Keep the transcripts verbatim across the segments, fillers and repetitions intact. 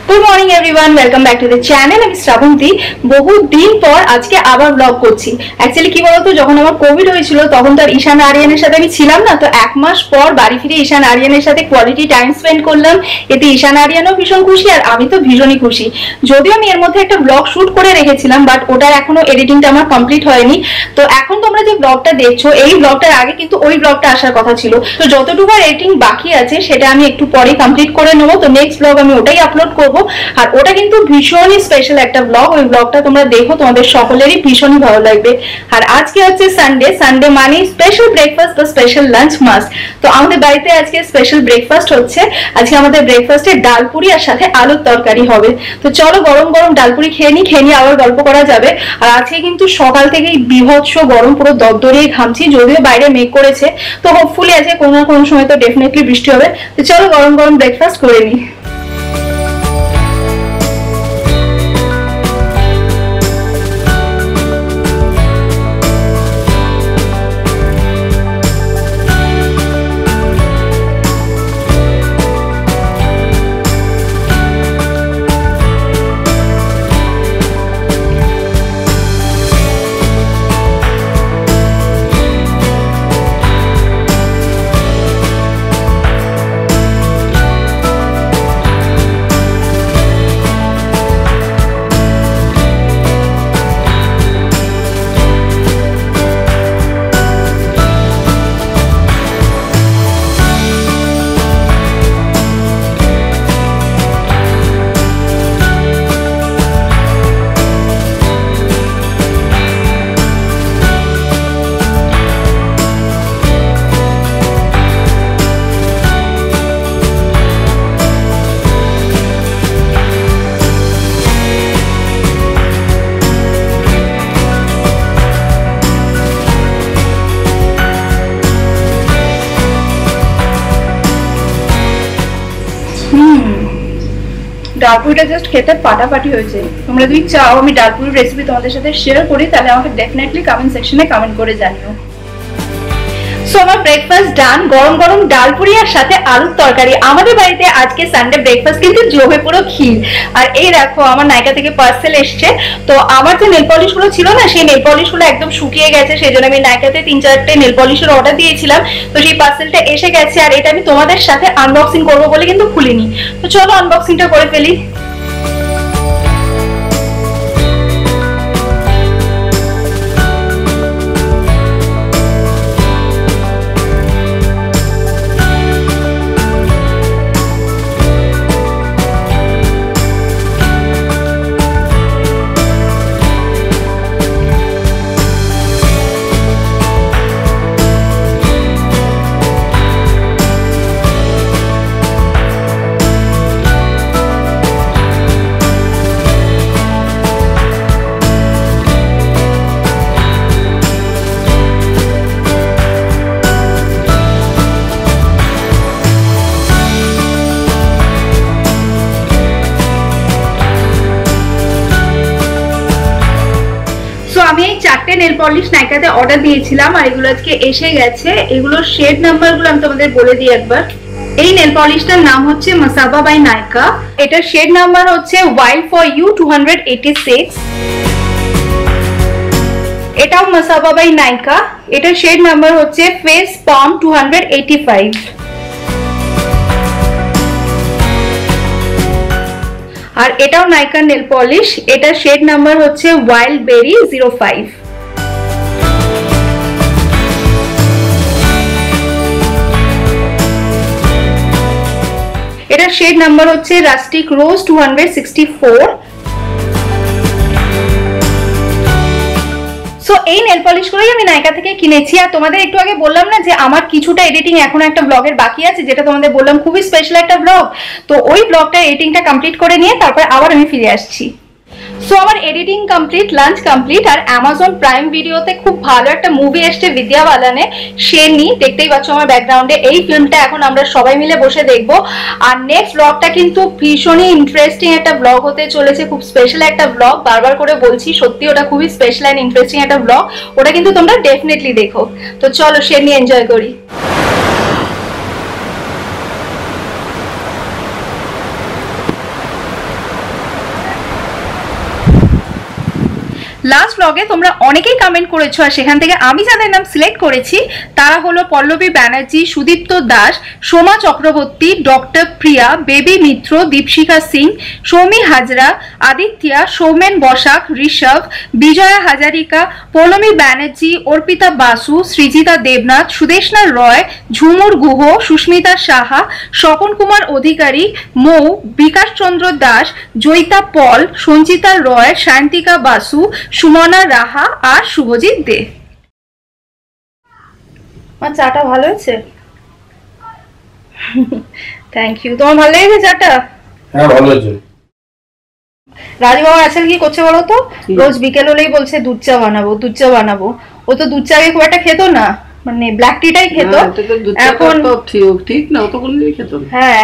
Good morning everyone, welcome back to the channel. আমি শ্রাবন্তী। বহু দিন পর আজকে আবার ব্লগ করছি। অ্যাকচুয়ালি কি বলতো, যখন আমার কোভিড হয়েছিল তখন তো আর ঈশান আরিয়ানের সাথে আমি ছিলাম না, তো এক মাস পর বাড়ি ফিরে ঈশান আরিয়ানের সাথে কোয়ালিটি টাইম স্পেন্ড করলাম। এতে ঈশান আরিয়ানও ভীষণ খুশি আর আমি তো ভীষণই খুশি। যদিও আমি এর মধ্যে একটা ব্লগ শুট করে রেখেছিলাম, বাট ওটার এখনো এডিটিংটা আমার কমপ্লিট হয়নি। তো এখন তোমরা যে ব্লগটা দেখছো, এই ব্লগটার আগে কিন্তু ওই ব্লগটা আসার কথা ছিল। তো যতটুকু এডিটিং বাকি আছে সেটা আমি একটু পরে কমপ্লিট করে নেবো। তো নেক্সট ব্লগ আমি ওটাই আপলোড করবো। আর ওটা কিন্তু ভীষণই স্পেশাল একটা ব্লগ। ওই ব্লগটা তোমরা দেখো, তোমাদের সকলেরই ভীষণই ভালো লাগবে। আর আজকে হচ্ছে সানডে। সানডে মানে স্পেশাল ব্রেকফাস্ট বা স্পেশাল লাঞ্চ মাস্ট। তো আমাদের বাড়িতে আজকে স্পেশাল ব্রেকফাস্ট হচ্ছে। আজকে আমাদের ব্রেকফাস্টে ডালপুরি আর সাথে আলুর তরকারি হবে। তো চলো গরম গরম ডালপুরি খেয়ে নি, খেয়ে নিয়ে আবার গল্প করা যাবে। আর আজকে কিন্তু সকাল থেকেই বিভৎস গরম, পুরো দরদরিয়ে ঘামছি। যদিও বাইরে মেঘ করেছে, তো হোপফুলি আজকে কোনো না কোনো সময় তো ডেফিনেটলি বৃষ্টি হবে। তো চলো গরম গরম ব্রেকফাস্ট করে নিই। ডালপুরিটা জাস্ট খেতে পাটাপাটি হয়েছে। তোমরা যদি চাও আমি ডালপুরির রেসিপি তোমাদের সাথে শেয়ার করি, তাহলে আমাকে ডেফিনেটলি কমেন্ট সেকশনে কমেন্ট করে জানিও। সো আমার ব্রেকফাস্ট ডান। গরম গরম ডালপুরি আর সাথে আলুর তরকারি। আমাদের বাড়িতে আজকে সানডে ব্রেকফাস্ট কিন্তু জমে পুরো ক্ষীর। আর এই দেখো আমার নায়িকা থেকে পার্সেল এসছে। তো আমার যে নেল পলিশ গুলো ছিল না, সেই নেল পলিশ গুলো একদম শুকিয়ে গেছে, সেই জন্য আমি নায়িকাতে তিন চারটে নেল পলিশের অর্ডার দিয়েছিলাম। তো সেই পার্সেলটা এসে গেছে, আর এটা আমি তোমাদের সাথে আনবক্সিং করবো বলে কিন্তু খুলিনি। তো চলো আনবক্সিংটা করে ফেলি। আমি এই চারটে নেল পলিশ নাইকাতে অর্ডার দিয়েছিলাম, আর এগুলো আজকে এসে গেছে। এগুলোর শেড নাম্বারগুলো আমি তোমাদের বলে দিই একবার। এই নেল পলিশটার নাম হচ্ছে মাসাবা বাই নাইকা। এটার শেড নাম্বার হচ্ছে wild for you two eighty six. এটাও মাসাবা বাই নাইকা। এটার শেড নাম্বার হচ্ছে face palm two eighty five. আর এটাও নাইকা নেল পলিশ। এটার শেড নাম্বার হচ্ছে ওয়াইল্ড বেরি জিরো ফাইভ। এটার শেড নাম্বার হচ্ছে rustic rose two sixty four. So এই নেল পলিশ গুলোই আমি নাইকা থেকে কিনেছি। আর তোমাদের একটু আগে বললাম না যে আমার কিছুটা এডিটিং এখন একটা ব্লগের বাকি আছে, যেটা তোমাদের বললাম খুবই স্পেশাল একটা ব্লগ। তো ওই ব্লগটা এডিটিংটা কমপ্লিট করে নিয়ে তারপর আবার আমি ফিরে আসছি। সো আমার এডিটিং কমপ্লিট, লাঞ্চ কমপ্লিট। আর অ্যামাজন প্রাইম ভিডিওতে খুব ভালো একটা মুভি এসছে বিদ্যা বালানে, শেরনি। দেখতেই পাচ্ছ আমার ব্যাকগ্রাউন্ডে। এই ফিল্মটা এখন আমরা সবাই মিলে বসে দেখবো। আর নেক্সট ব্লগটা কিন্তু ভীষণই ইন্টারেস্টিং একটা ব্লগ হতে চলেছে, খুব স্পেশাল একটা ব্লগ। বারবার করে বলছি, সত্যি ওটা খুবই স্পেশাল অ্যান্ড ইন্টারেস্টিং একটা ব্লগ। ওটা কিন্তু তোমরা ডেফিনেটলি দেখো। তো চলো শেরনি এনজয় করি। লাস্ট ব্লগে তোমরা অনেকেই কমেন্ট করেছো আর সেখান থেকে আমি যাদের নাম সিলেক্ট করেছি তারা হলো পল্লবী ব্যানার্জি, সুদীপ্ত দাস, সোমা চক্রবর্তী, ডক্টর প্রিয়া, বেবি মিত্র, দীপশিখা সিং, সৌমি হাজরা, আদিত্যা, সৌমেন বসাক, ঋষভ, বিজয়া হাজারিকা, পৌলমী ব্যানার্জি, অর্পিতা বাসু, সৃজিতা দেবনাথ, সুদেশনা রয়, ঝুমুর গুহ, সুস্মিতা সাহা, স্বপন কুমার অধিকারী, মৌ, বিকাশ চন্দ্র দাস, জয়িতা পল, সঞ্চিতা রয়, শান্তিকা বাসু, সুমনা রাহা আর শুভজিৎ দে। আমার চাটা ভালো হয়েছে? Thank you. তোমার ভালো লেগেছে চাটা? হ্যাঁ ভালো হয়েছে। রাজু বাবা আজকাল কি করছে বলো তো, রোজ বিকেল হলেই বলছে দুধ চা বানাবো দুধ চা বানাবো। ও তো দুধ চা খুব একটা খেতো না, মানে ব্ল্যাক টিটাই খেত। এখন ঠিক না, ও তো কোনদিনই খেত না। হ্যাঁ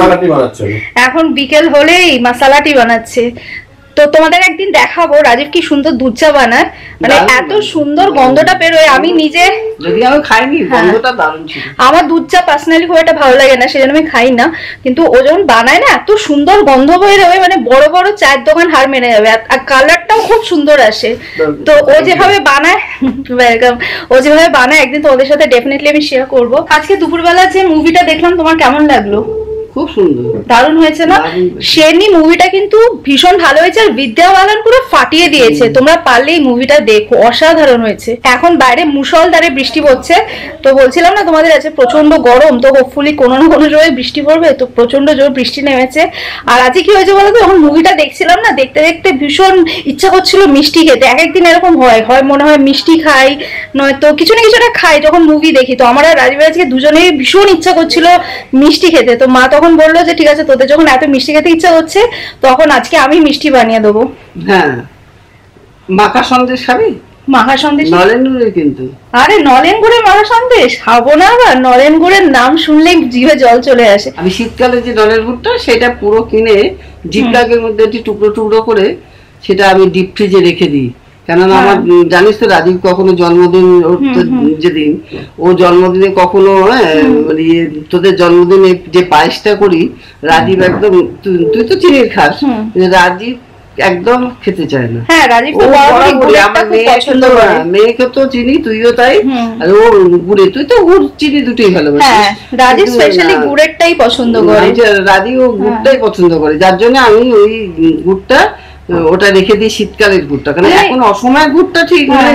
এখন বিকেল হলেই মশলা টি বানাচ্ছে। তো তোমাদের একদিন দেখাবো রাজীব কি সুন্দর দুধ চা বানায়, মানে এত সুন্দর গন্ধটা বেরোয়। আমি নিজে যদি আমি খাইনি, গন্ধটা দারুণ ছিল। আমার দুধ চা পার্সোনালি খুব একটা ভালো লাগে না, সেজন্য আমি খাই না, কিন্তু ও যখন বানায় না এত সুন্দর গন্ধ বেরোয়, মানে বড় বড় চায়ের দোকান হার মেনে যাবে। আর কালারটাও খুব সুন্দর আসে। তো ও যেভাবে বানায়, ওয়েলকাম, ও যেভাবে বানায় একদিন তোমাদের সাথে ডেফিনেটলি আমি শেয়ার করবো। আজকে দুপুরবেলা যে মুভিটা দেখলাম তোমার কেমন লাগলো? খুব সুন্দর, দারুণ হয়েছে না? শেরনি মুভিটা কিন্তু ভীষণ ভালো হয়েছে আর বিদ্যা বালান পুরো ফাটিয়ে দিয়েছে। তোমরা পারলে এই মুভিটা দেখো, অসাধারণ হয়েছে। এখন বাইরে মুষলধারে বৃষ্টি পড়ছে, তো বলছিলাম না তোমাদের আছে প্রচন্ড গরম, তো হোপফুলি কোনো না কোনো সময় বৃষ্টি পড়বে, তো প্রচন্ড জোর বৃষ্টি নেমেছে। আর আজকে কি হয়েছে বলতো, যখন মুভিটা দেখছিলাম না, দেখতে দেখতে ভীষণ ইচ্ছা করছিল মিষ্টি খেতে। এক একদিন এরকম হয় হয় মনে হয় মিষ্টি খাই, নয়তো কিছু না কিছু একটা খাই যখন মুভি দেখি। তো আমার আর রাজীবের আজকে দুজনেই ভীষণ ইচ্ছা করছিল মিষ্টি খেতে। তো মা তখন বললো যে ঠিক আছে, তোদের যখন এত মিষ্টি খেতে ইচ্ছা হচ্ছে তখন আজকে আমি মিষ্টি বানিয়ে দেবো। হ্যাঁ, মাখা সন্দেশ খাবি? মাখা সন্দেশ নলেন গুড়ের কিন্তু। আরে নলেন গুড়ের মাখা সন্দেশ খাবো না? আবার নলেন গুড়ের নাম শুনলেই জিভে জল চলে আসে। আমি শীতকালে যে নলেন গুড়টা সেটা পুরো কিনে জিপলাকের মধ্যে একটু টুকরো টুকরো করে সেটা আমি ডিপ ফ্রিজে রেখে দিই। কেননা আমার জানিস তো রাজীব কখনো জন্মদিন, যেদিন ও জন্মদিনে কখনো মানে তোদের জন্মদিনে যে পায়েসটা করি, রাজীব একদম, তুই তো চিনির খাস, রাজীব একদম খেতে চায় না। হ্যাঁ, রাজীব তো আমার পছন্দ করে, মেয়েকে তো চিনি, তুইও তাই। আর ও গুড়ে, তুই তো গুড় চিনি দুটোই ভালোবাসিস। হ্যাঁ, রাজীব স্পেশালি গুড়েরটাই পছন্দ করে। রাজীব ও গুড়টাই পছন্দ করে, যার জন্য আমি ওই গুড়টা ওটা রেখে দিই, শীতকালের গুড়টা। কারণ এখন অসময়ের গুড়টা ঠিক না,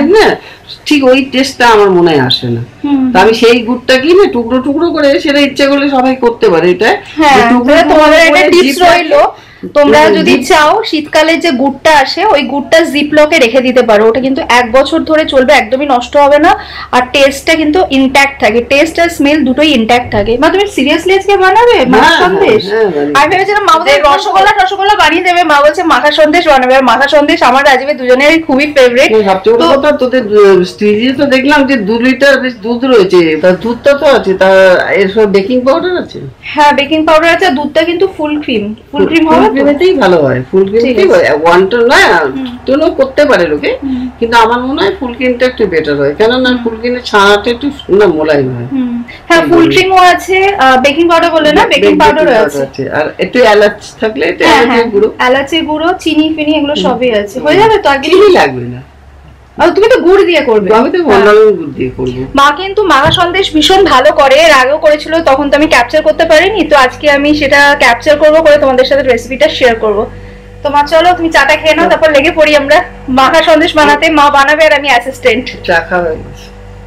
ঠিক ওই টেস্টটা আমার মনে আসে না। তো আমি সেই গুড়টা কিনে টুকরো টুকরো করে, সেটা ইচ্ছে করলে সবাই করতে পারে। এটা তোমাদের একটা টিপস রইলো, তোমরা যদি চাও শীতকালে যে গুড়টা আসে ওই গুড়টা জিপলকে রেখে দিতে পারো। ওটা কিন্তু এক বছর ধরে চলবে, একদমই নষ্ট হবে না, আর টেস্টটা কিন্তু ইনট্যাক্ট থাকে। টেস্ট আর স্মেল দুটোই ইনট্যাক্ট থাকে। মা তুমি সিরিয়াসলি আজকে বানাবে মাখা সন্দেশ? আমি ভেবেছিলাম মা বলছে রসগোল্লা রসগোল্লা বানিয়ে দেবে, মা বলছে মাখা সন্দেশ বানাবে। আর মাখা সন্দেশ আমার রাজীবের দুজনের খুবই ফেভারিট। সবচেয়ে বড় কথা, তোদের ফ্রিজে তো দেখলাম যে দু লিটার বেশ দুধ রয়েছে। তার দুধটা তো আছে, তার এর সব বেকিং পাউডার আছে? হ্যাঁ, বেকিং পাউডার আছে। দুধটা কিন্তু ফুল ক্রিম, ফুল ক্রিম হবে তো ভালো হয়। ফুল ক্রিম ওয়ান টু না টুনো করতে পারে লোকে, কিন্তু আমার মনে হয় ফুল ক্রিমটা একটু বেটার হয়, কেননা ফুল ক্রিমের ছানাটা একটু না মোলায়েম হয়। হ্যাঁ, ফুল ক্রিমও আছে, বেকিং পাউডার বলে না, বেকিং পাউডারও আছে, আর একটু এলাচ থাকলে এলাচের গুঁড়ো, এলাচের গুঁড়ো, চিনি ফিনি এগুলো সবই আছে। হয়ে যাবে তো? আগে চিনি লাগবে না, তুমি তো গুড় দিয়ে করবে। আমি তো অন্যান্য গুড় দিয়ে করব। মা কিন্তু মাখা সন্দেশ ভীষণ ভালো করে, এর আগেও করেছিল, তখন তো আমি ক্যাপচার করতে পারিনি। তো আজকে আমি সেটা ক্যাপচার করব, করে তোমাদের সাথে রেসিপিটা শেয়ার করব। তো মা চলো তুমি চাটা খেয়ে নাও, তারপর লেগে পড়ি আমরা মাখা সন্দেশ বানাতে। মা বানাবে আর আমি অ্যাসিস্ট্যান্ট। চা খাওয়া হয়ে গেছে,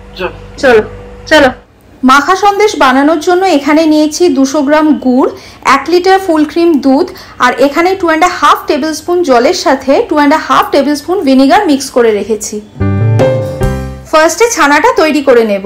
চলো চলো। মাখা সন্দেশ বানানোর জন্য এখানে নিয়েছি দুশো গ্রাম গুড়, এক লিটার ফুল ক্রিম দুধ, আর এখানে two and half tablespoon জলের সাথে two and half tablespoon vinegar mix করে রেখেছি। ফার্স্টে ছানাটা তৈরি করে নেব।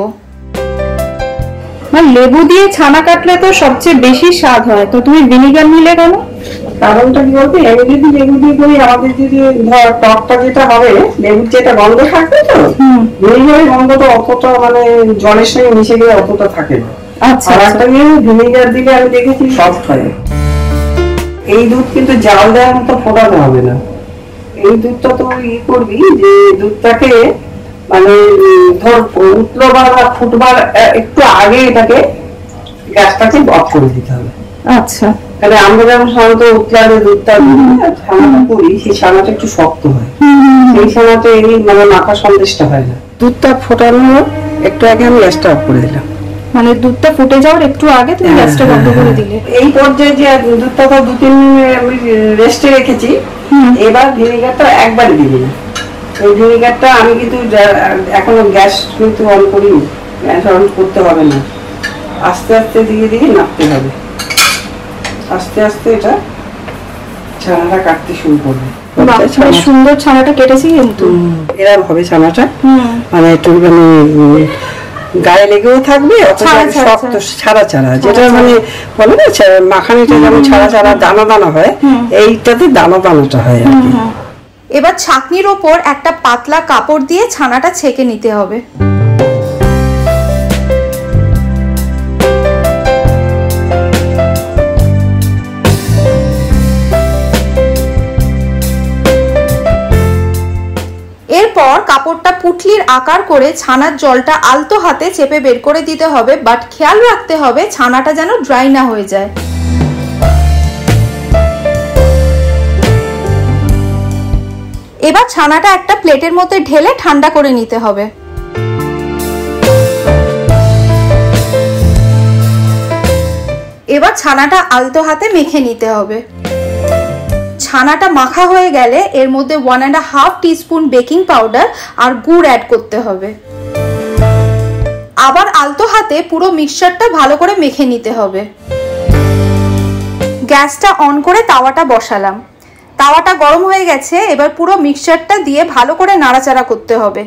লেবু দিয়ে ছানা কাটলে তো সবচেয়ে বেশি স্বাদ হয়, তো তুমি ভিনিগার নিলে কেন? কারণটা কি বলতে, আমি যদি লেবু দিয়ে করি, আমাদের যদি ধর টকটা যেটা হবে, লেবুর যেটা গন্ধ থাকবে, তো ভিনিগারের গন্ধটা অতটা মানে জলের সঙ্গে মিশে গিয়ে অতটা থাকে না। আচ্ছা, আর একটা নিয়ে ভিনিগার দিলে আমি দেখেছি সফট হয়। এই দুধ কিন্তু জাল দেওয়ার মতো ফোটানো হবে না। এই দুধটা তো ই করবি যে দুধটাকে মানে ধর উঠলোবার বা ফুটবার একটু আগে এটাকে গ্যাসটাকে অফ করে দিতে হবে। আচ্ছা, তাহলে আমরা যেমন সাধারণত উতলারে দুধটা ছানাটা করি, সেই ছানাটা একটু শক্ত হয়, সেই ছানাটা এই মানে মাখা সন্দেশটা হয় না। দুধটা ফোটানোর একটু আগে আমি গ্যাসটা অফ করে দিলাম, মানে দুধটা ফুটে যাওয়ার একটু আগে তুমি গ্যাসটা বন্ধ করে দিলে। এই পর্যায়ে যে দুধটা তো দু তিন মিনিট রেস্টে রেখেছি, এবার ভিনেগারটা একবারে দিবি না। এই ভিনেগারটা আমি কিন্তু এখনো গ্যাস কিন্তু অন করিনি, গ্যাস অন করতে হবে না, আস্তে আস্তে দিয়ে দিয়ে নাড়তে হবে, আস্তে আস্তে এটা ছানাটা কাটতে শুরু করবে। সুন্দর ছানাটা কেটেছি কিন্তু এরকম হবে ছানাটা, মানে একটু মানে গায়ে লেগেও থাকবে, শক্ত ছাড়া ছাড়া, যেটা মানে বলে না মাখানিটা যেমন ছাড়া ছাড়া দানা দানা হয়, এইটাতে দানা দানাটা হয় আর কি। এবার ছাঁকনির ওপর একটা পাতলা কাপড় দিয়ে ছানাটা ছেঁকে নিতে হবে। এরপর কাপড়টা পুটলির আকার করে ছানার জলটা আলতো হাতে চেপে বের করে দিতে হবে, বাট খেয়াল রাখতে হবে ছানাটা যেন ড্রাই না হয়ে যায়। এবার ছানাটা একটা প্লেটের মধ্যে ঢেলে ঠান্ডা করে নিতে হবে। এবার ছানাটা আলতো হাতে মেখে নিতে হবে। ছানাটা মাখা হয়ে গেলে এর মধ্যে one and half teaspoon baking powder আর গুড় অ্যাড করতে হবে। আবার আলতো হাতে পুরো মিক্সচারটা ভালো করে মেখে নিতে হবে। গ্যাসটা অন করে তাওয়াটা বসালাম, তাওয়াটা গরম হয়ে গেছে। এবার পুরো মিক্সচারটা দিয়ে ভালো করে নাড়াচাড়া করতে হবে।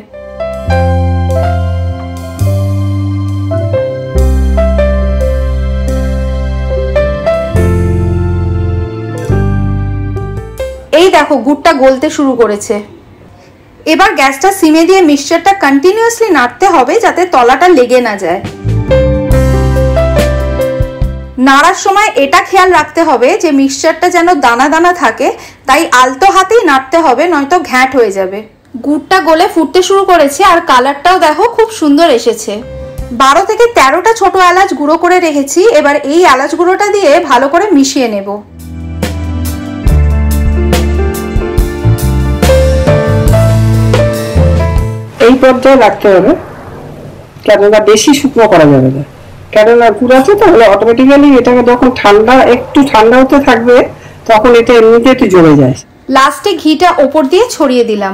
এই দেখো গুড়টা গলতে শুরু করেছে। এবার গ্যাসটা সিমে দিয়ে মিক্সচারটা কন্টিনিউয়াসলি নাড়তে হবে যাতে তলাটা লেগে না যায়। নাড়ার সময় এটা খেয়াল রাখতে হবে যে মিক্সচারটা যেন দানা দানা থাকে, তাই আলতো হাতেই নাড়তে হবে, নয়তো ঘ্যাঁট হয়ে যাবে। গুড়টা গলে ফুটতে শুরু করেছে আর কালারটাও দেখো খুব সুন্দর এসেছে। বারো থেকে তেরোটা ছোট এলাচ গুঁড়ো করে রেখেছি। এবার এই এলাচ গুঁড়োটা দিয়ে ভালো করে মিশিয়ে নেব। এই পর্যায়ে রাখতে হবে, কেননা বেশি শুকনো করা যাবে না, কেননা গুড় আছে তো, অটোমেটিক্যালি এটাকে যখন ঠান্ডা একটু ঠান্ডা হতে থাকবে তখন এটা এমনিতে একটু জমে যায়। লাস্টে ঘিটা ওপর দিয়ে ছড়িয়ে দিলাম।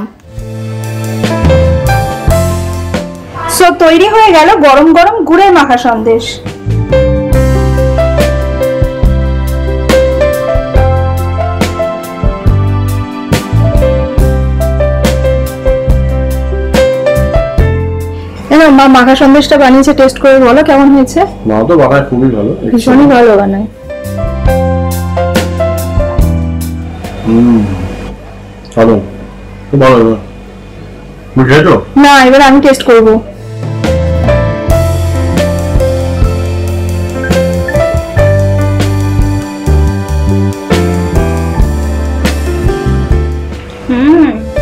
সো তৈরি হয়ে গেল গরম গরম গুড়ের মাখা সন্দেশ। মা মাখা সন্দেশটা বানিয়েছে, টেস্ট করে বলো কেমন হয়েছে। মা তো বানায় খুবই ভালো, ভীষণই ভালো বানায়। হুম ভালো, খুব ভালো। তুমি খেয়েছো? না, এবার আমি টেস্ট করব। হুম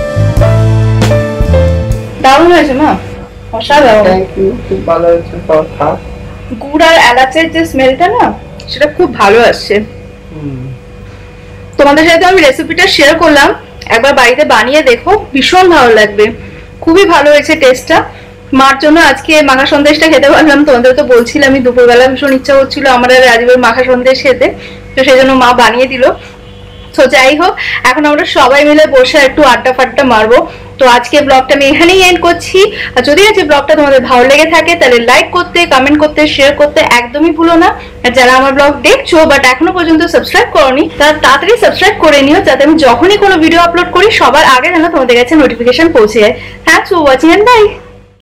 দারুণ হয়েছে মা, খুব ভালো হয়েছে। গুড় আর এলাচের যে স্মেলটা না, সেটা খুব ভালো আসছে। তোমাদের সাথে আমি রেসিপিটা শেয়ার করলাম, একবার বাড়িতে বানিয়ে দেখো, ভীষণ ভালো লাগবে। খুবই ভালো হয়েছে টেস্টটা। মার জন্য আজকে মাখা সন্দেশটা খেতে পারলাম। তোমাদের তো বলছিলাম আমি দুপুরবেলা ভীষণ ইচ্ছা হচ্ছিল আমার আর রাজীবের মাখা সন্দেশ খেতে, তো সেই জন্য মা বানিয়ে দিল। তো যাই হোক, এখন আমরা সবাই মিলে বসে একটু আড্ডা ফাড্ডা মারবো। তো আজকে ব্লগটা আমি এখানেই এন্ড করছি। আর যদি আজকে ব্লগটা তোমাদের ভালো লেগে থাকে তাহলে লাইক করতে, কমেন্ট করতে, শেয়ার করতে একদমই ভুলো না। আর যারা আমার ব্লগ দেখছো বাট এখনো পর্যন্ত সাবস্ক্রাইব করোনি, তারা তাড়াতাড়ি সাবস্ক্রাইব করে নিও, যাতে আমি যখনই কোনো ভিডিও আপলোড করি সবার আগে যেন তোমাদের কাছে নোটিফিকেশন পৌঁছে যায়। Thanks for watching and by.